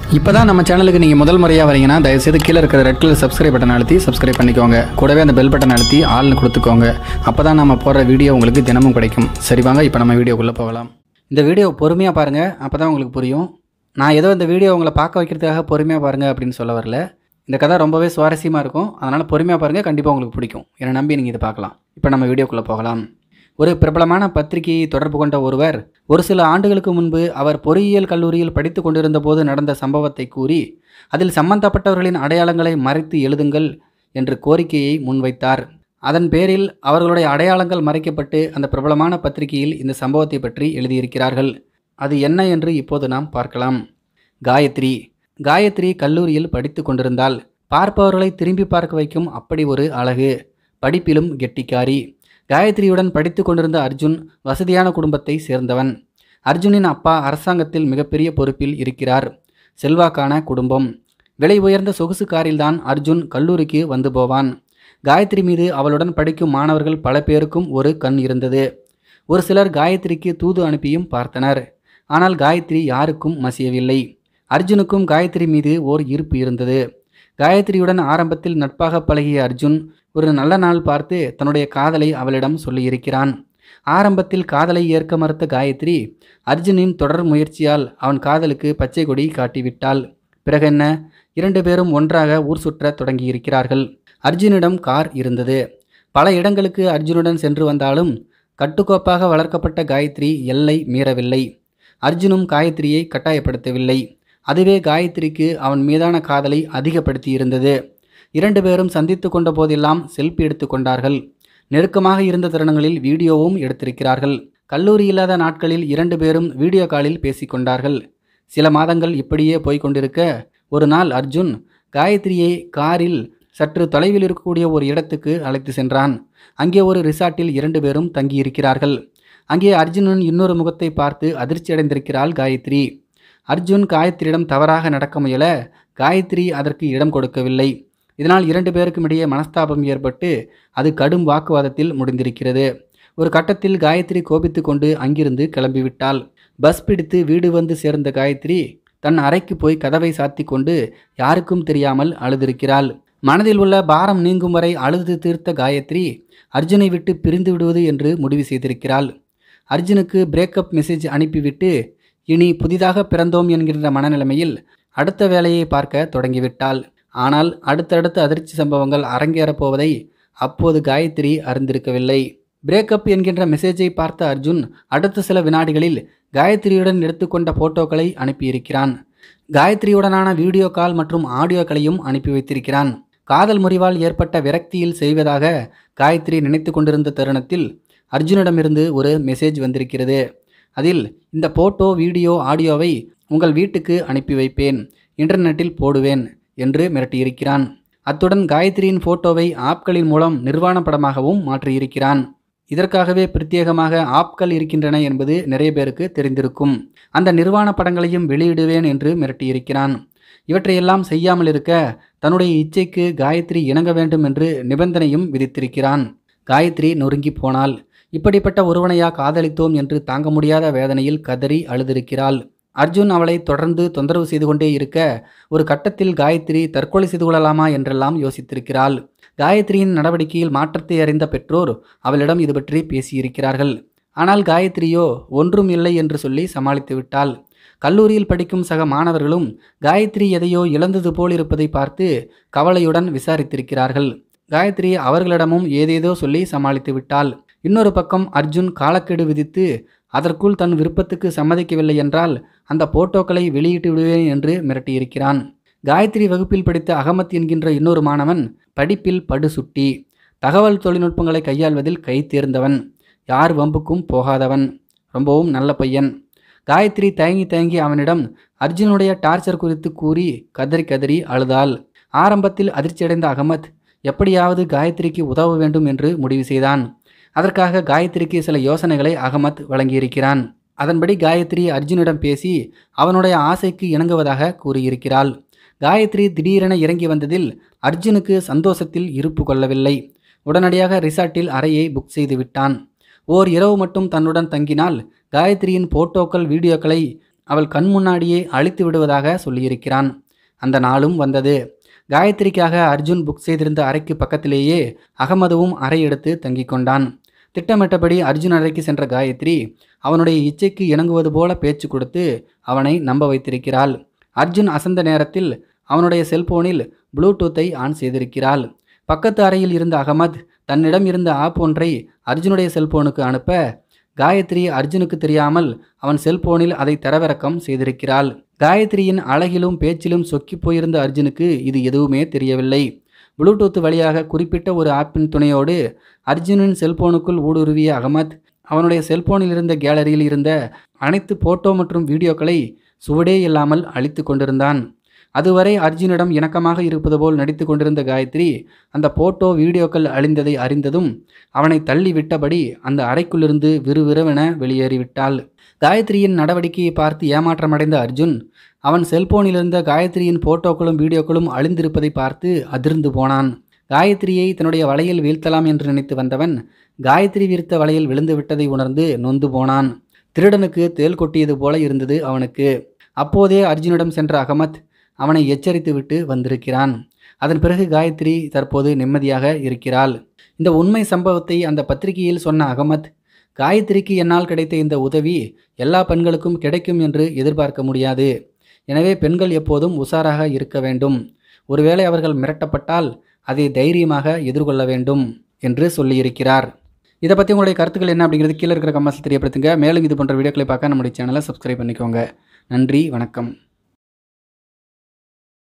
இப்போதான் நம்ம சேனலுக்கு நீங்கள் முதல் முறையாக வரீங்கன்னா தயவுசெய்து கீழே இருக்கிற ரெட் கலர் சப்ஸ்கிரைப் பட்டன் அழுத்தி சப்ஸ்கிரைப் பண்ணிக்கோங்க. கூடவே அந்த பெல் பட்டன் அழுத்தி ஆள்னு கொடுத்துக்கோங்க. அப்போ தான் நம்ம போடுற வீடியோ உங்களுக்கு தினமும் கிடைக்கும். சரி வாங்க இப்போ நம்ம வீடியோக்குள்ளே போகலாம். இந்த வீடியோ பொறுமையாக பாருங்கள், அப்போ தான் உங்களுக்கு புரியும். நான் ஏதோ இந்த வீடியோ உங்களை பார்க்க வைக்கிறதுக்காக பொறுமையாக பாருங்கள் அப்படின்னு சொல்ல வரல. இந்த கதை ரொம்பவே சுவாரஸ்யமாக இருக்கும். அதனால் பொறுமையாக பாருங்கள், கண்டிப்பாக உங்களுக்கு பிடிக்கும். என்னை நம்பி நீங்கள் இதை பார்க்கலாம். இப்போ நம்ம வீடியோக்குள்ளே போகலாம். ஒரு பிரபலமான பத்திரிகையை தொடர்பு கொண்ட ஒருவர் ஒரு சில ஆண்டுகளுக்கு முன்பு அவர் பொறியியல் கல்லூரியில் படித்து கொண்டிருந்த போது நடந்த சம்பவத்தை கூறி அதில் சம்பந்தப்பட்டவர்களின் அடையாளங்களை மறைத்து எழுதுங்கள் என்று கோரிக்கையை முன்வைத்தார். அதன் பேரில் அவர்களுடைய அடையாளங்கள் மறைக்கப்பட்டு அந்த பிரபலமான பத்திரிகையில் இந்த சம்பவத்தை பற்றி எழுதியிருக்கிறார்கள். அது என்ன என்று இப்போது நாம் பார்க்கலாம். காயத்ரி கல்லூரியில் படித்து கொண்டிருந்தாள். பார்ப்பவர்களை திரும்பி பார்க்க வைக்கும் அப்படி ஒரு அழகு. படிப்பிலும் கெட்டிக்காரி. காயத்ரியுடன் படித்து கொண்டிருந்த அர்ஜுன் வசதியான குடும்பத்தை சேர்ந்தவன். அர்ஜுனின் அப்பா அரசாங்கத்தில் மிகப்பெரிய பொறுப்பில் இருக்கிறார். செல்வாக்கான குடும்பம். விலை உயர்ந்த சொகுசு காரில்தான் அர்ஜுன் கல்லூரிக்கு வந்து போவான். காயத்ரி மீது அவளுடன் படிக்கும் மாணவர்கள் பல பேருக்கும் ஒரு கண் இருந்தது. ஒரு சிலர் காயத்ரிக்கு தூது அனுப்பியும் பார்த்தனர். ஆனால் காயத்ரி யாருக்கும் மசியவில்லை. அர்ஜுனுக்கும் காயத்ரி மீது ஓர் ஈர்ப்பு இருந்தது. காயத்ரியுடன் ஆரம்பத்தில் நட்பாக பழகிய அர்ஜுன் ஒரு நல்ல நாள் பார்த்து தன்னுடைய காதலை அவளிடம் சொல்லியிருக்கிறான். ஆரம்பத்தில் காதலை ஏற்க மறுத்த காயத்ரி அர்ஜுனின் தொடர் முயற்சியால் அவன் காதலுக்கு பச்சை கொடி காட்டிவிட்டாள். பிறகென்ன, 2 பேரும் ஒன்றாக ஊர் சுற்ற தொடங்கியிருக்கிறார்கள். அர்ஜுனிடம் கார் இருந்தது. பல இடங்களுக்கு அர்ஜுனுடன் சென்று வந்தாலும் கட்டுக்கோப்பாக வளர்க்கப்பட்ட காயத்ரி எல்லை மீறவில்லை. அர்ஜுனும் காயத்ரியை கட்டாயப்படுத்தவில்லை. அதுவே காயத்ரிக்கு அவன் மீதான காதலை அதிகப்படுத்தி இருந்தது. 2 பேரும் சந்தித்து கொண்ட போதெல்லாம் செல்ஃபி எடுத்து கொண்டார்கள். நெருக்கமாக இருந்த தருணங்களில் வீடியோவும் எடுத்திருக்கிறார்கள். கல்லூரி இல்லாத நாட்களில் 2 பேரும் வீடியோ காலில் பேசிக்கொண்டார்கள். சில மாதங்கள் இப்படியே போய்கொண்டிருக்க ஒரு நாள் அர்ஜுன் காயத்ரியை காரில் சற்று தொலைவில் இருக்கக்கூடிய ஒரு இடத்துக்கு அழைத்து சென்றான். அங்கே ஒரு ரிசார்ட்டில் 2 பேரும் தங்கியிருக்கிறார்கள். அங்கே அர்ஜுனின் இன்னொரு முகத்தை பார்த்து அதிர்ச்சி அடைந்திருக்கிறாள் காயத்ரி. அர்ஜுன் காயத்ரியிடம் தவறாக நடக்க முயல காயத்ரி அதற்கு இடம் கொடுக்கவில்லை. இதனால் 2 பேருக்கும் இடையே மனஸ்தாபம் ஏற்பட்டு அது கடும் வாக்குவாதத்தில் முடிந்திருக்கிறது. ஒரு கட்டத்தில் காயத்ரி கோபித்து கொண்டு அங்கிருந்து கிளம்பிவிட்டாள். பஸ் பிடித்து வீடு வந்து சேர்ந்த காயத்ரி தன் அறைக்கு போய் கதவை சாத்தி கொண்டு யாருக்கும் தெரியாமல் அழுதிருக்கிறாள். மனதில் உள்ள பாரம் நீங்கும் வரை அழுது தீர்த்த காயத்ரி அர்ஜுனை விட்டு பிரிந்து விடுவது என்று முடிவு செய்திருக்கிறாள். அர்ஜுனுக்கு பிரேக்கப் மெசேஜ் அனுப்பிவிட்டு இனி புதிதாக பிறந்தோம் என்கின்ற மனநிலைமையில் அடுத்த வேலையை பார்க்க தொடங்கிவிட்டாள். ஆனால் அடுத்தடுத்த அதிர்ச்சி சம்பவங்கள் அரங்கேறப் போவதை அப்போது காயத்ரி அறிந்திருக்கவில்லை. பிரேக்கப் என்கின்ற மெசேஜை பார்த்த அர்ஜுன் அடுத்த சில வினாடிகளில் காயத்ரியுடன் எடுத்துக்கொண்ட போட்டோக்களை அனுப்பியிருக்கிறான். காயத்ரியுடனான வீடியோ கால் மற்றும் ஆடியோக்களையும் அனுப்பி வைத்திருக்கிறான். காதல் முறிவால் ஏற்பட்ட விரக்தியில் செய்வதாக காயத்ரி நினைத்து கொண்டிருந்த தருணத்தில் அர்ஜுனிடமிருந்து ஒரு மெசேஜ் வந்திருக்கிறது. அதில் இந்த போட்டோ வீடியோ ஆடியோவை உங்கள் வீட்டுக்கு அனுப்பி வைப்பேன், இன்டர்நெட்டில் போடுவேன் என்று மிரட்டியிருக்கிறான். அத்துடன் காயத்ரியின் போட்டோவை ஆப்களின் மூலம் நிர்வாண படமாகவும் மாற்றியிருக்கிறான். இதற்காகவே பிரத்யேகமாக ஆப்கள் இருக்கின்றன என்பது நிறைய பேருக்கு தெரிந்திருக்கும். அந்த நிர்வாண படங்களையும் வெளியிடுவேன் என்று மிரட்டியிருக்கிறான். இவற்றையெல்லாம் செய்யாமல் இருக்க தன்னுடைய இச்சைக்கு காயத்ரி இணங்க வேண்டும் என்று நிபந்தனையும் விதித்திருக்கிறான். காயத்ரி நொறுங்கி போனாள். இப்படிப்பட்ட ஒருவனையா காதலித்தோம் என்று தாங்க முடியாத வேதனையில் கதறி அழுதிருக்கிறாள். அர்ஜுன் அவளை தொடர்ந்து தொந்தரவு செய்து கொண்டே இருக்க ஒரு கட்டத்தில் காயத்ரி தற்கொலை செய்து கொள்ளலாமா என்றெல்லாம் யோசித்திருக்கிறாள். காயத்ரியின் நடவடிக்கையில் மாற்றத்தை அறிந்த பெற்றோர் அவளிடம் இது பற்றி பேசியிருக்கிறார்கள். ஆனால் காயத்ரியோ ஒன்றும் இல்லை என்று சொல்லி சமாளித்து விட்டாள். கல்லூரியில் படிக்கும் சக மாணவர்களும் காயத்ரி எதையோ இழந்தது போல் இருப்பதை பார்த்து கவலையுடன் விசாரித்திருக்கிறார்கள். காயத்ரி அவர்களிடமும் ஏதேதோ சொல்லி சமாளித்து விட்டாள். இன்னொரு பக்கம் அர்ஜுன் காலக்கெடு விதித்து அதற்குள் தன் விருப்பத்துக்கு சம்மதிக்கவில்லை என்றால் அந்த போட்டோக்களை வெளியிட்டு விடுவேன் என்று மிரட்டியிருக்கிறான். காயத்ரி வகுப்பில் படித்த அகமத் என்கின்ற இன்னொரு மாணவன் படிப்பில் படுசுட்டி. தகவல் தொழில்நுட்பங்களை கையாள்வதில் கை தேர்ந்தவன். யார் வம்புக்கும் போகாதவன். ரொம்பவும் நல்ல பையன். காயத்ரி தயங்கி அவனிடம் அர்ஜுனுடைய டார்ச்சர் குறித்து கூறி கதறி அழுதாள். ஆரம்பத்தில் அதிர்ச்சியடைந்த அகமத் எப்படியாவது காயத்ரிக்கு உதவ வேண்டும் என்று முடிவு செய்தான். அதற்காக காயத்ரிக்கு சில யோசனைகளை அகமத் வழங்கியிருக்கிறான். அதன்படி காயத்ரி அர்ஜுனிடம் பேசி அவனுடைய ஆசைக்கு இணங்குவதாக கூறியிருக்கிறாள். காயத்ரி திடீரென இறங்கி வந்ததில் அர்ஜுனுக்கு சந்தோஷத்தில் இருப்பு கொள்ளவில்லை. உடனடியாக ரிசார்ட்டில் அறையை புக் செய்து விட்டான். ஓர் இரவு மட்டும் தன்னுடன் தங்கினால் காயத்ரியின் போட்டோக்கள் வீடியோக்களை அவள் கண் முன்னாடியே அழித்து விடுவதாக சொல்லியிருக்கிறான். அந்த நாளும் வந்தது. காயத்ரிக்காக அர்ஜுன் புக் செய்திருந்த அறைக்கு பக்கத்திலேயே அகமதுவும் அறை எடுத்து தங்கிக் கொண்டான். திட்டமிட்டபடி அர்ஜுன் அறைக்கு சென்ற காயத்ரி அவனுடைய இச்சைக்கு இணங்குவது போல பேச்சு கொடுத்து அவனை நம்ப வைத்திருக்கிறாள். அர்ஜுன் அசந்த நேரத்தில் அவனுடைய செல்போனில் ப்ளூடூத்தை ஆன் செய்திருக்கிறாள். பக்கத்து அறையில் இருந்த அகமத் தன்னிடம் இருந்த ஆப் ஒன்றை அர்ஜுனுடைய செல்போனுக்கு அனுப்ப காயத்ரி அர்ஜுனுக்கு தெரியாமல் அவன் செல்போனில் அதை தரவிறக்கம் செய்திருக்கிறாள். காயத்ரியின் அழகிலும் பேச்சிலும் சொக்கி போயிருந்த அர்ஜுனுக்கு இது எதுவுமே தெரியவில்லை. ப்ளூடூத் வழியாக குறிப்பிட்ட ஒரு ஆப்பின் துணையோடு அர்ஜுனின் செல்போனுக்குள் ஊடுருவிய அகமத் அவனுடைய செல்போனில் இருந்த கேலரியில் இருந்த அனைத்து போட்டோ மற்றும் வீடியோக்களை சுவடே இல்லாமல் அழித்து கொண்டிருந்தான். அதுவரை அர்ஜுனிடம் இணக்கமாக இருப்பது போல் நடித்து கொண்டிருந்த காயத்ரி அந்த போட்டோ வீடியோக்கள் அழிந்ததை அறிந்ததும் அவனை தள்ளி விட்டபடி அந்த அறைக்குள்ளிருந்து விறுவிறுவென வெளியேறிவிட்டாள். காயத்ரியின் நடவடிக்கையை பார்த்து ஏமாற்றமடைந்த அர்ஜுன் அவன் செல்போனில் இருந்த காயத்ரியின் போட்டோக்களும் வீடியோக்களும் அழிந்திருப்பதை பார்த்து அதிர்ந்து போனான். காயத்ரியை தன்னுடைய வலையில் வீழ்த்தலாம் என்று நினைத்து வந்தவன் காயத்ரி விரித்த வலையில் விழுந்து விட்டதை உணர்ந்து நொந்து போனான். திருடனுக்கு தேள் கொட்டியது போல இருந்தது அவனுக்கு. அப்போதே அர்ஜுனிடம் சென்ற அகமத் அவனை எச்சரித்து விட்டு வந்திருக்கிறான். அதன் பிறகு காயத்ரி தற்போது நிம்மதியாக இருக்கிறாள். இந்த உண்மை சம்பவத்தை அந்த பத்திரிகையில் சொன்ன அகமத், காயத்ரிக்கு என்னால் கிடைத்த இந்த உதவி எல்லா பெண்களுக்கும் கிடைக்கும் என்று எதிர்பார்க்க முடியாது. எனவே பெண்கள் எப்போதும் உஷாராக இருக்க வேண்டும். ஒருவேளை அவர்கள் மிரட்டப்பட்டால் அதை தைரியமாக எதிர்கொள்ள வேண்டும் என்று சொல்லியிருக்கிறார். இதை பற்றி உங்களுடைய கருத்துக்கள் என்ன அப்படிங்கிறது கீழே இருக்கிற கமெண்ட்ஸில் தெரியப்படுத்துங்க. மேலும் இது போன்ற வீடியோக்களை பார்க்க நம்முடைய சேனலை சப்ஸ்கிரைப் பண்ணிக்கோங்க. நன்றி, வணக்கம்.